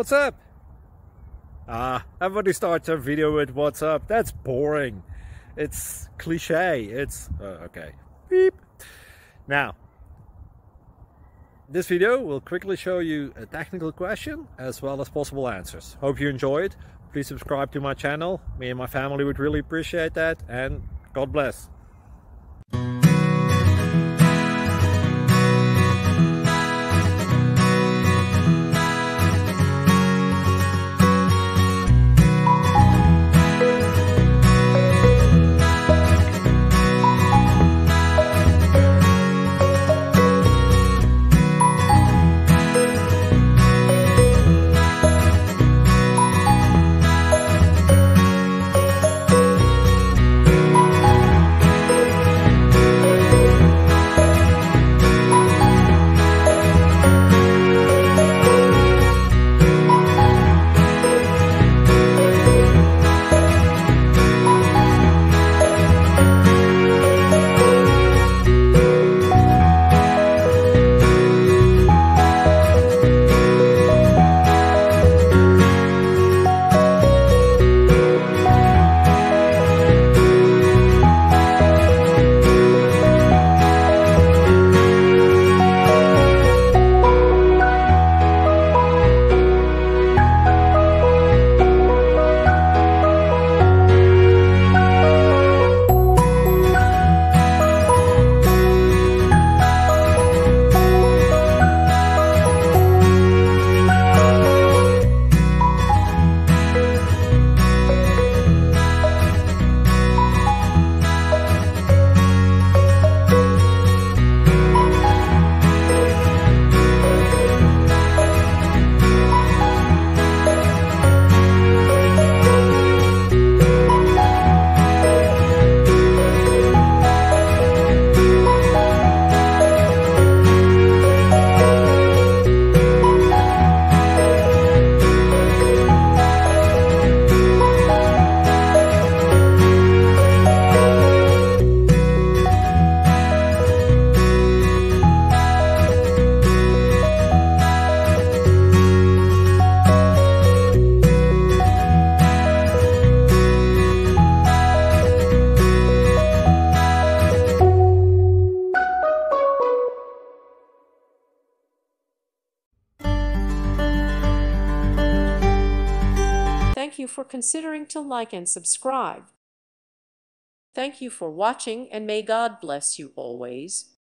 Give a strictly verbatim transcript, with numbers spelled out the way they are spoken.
what's up? Ah, everybody starts a video with what's up. That's boring. It's cliche. It's uh, okay. Beep. Now, this video will quickly show you a technical question as well as possible answers. Hope you enjoyed. Please subscribe to my channel. Me and my family would really appreciate that, and God bless. Thank you for considering to like and subscribe. Thank you for watching, and may God bless you always.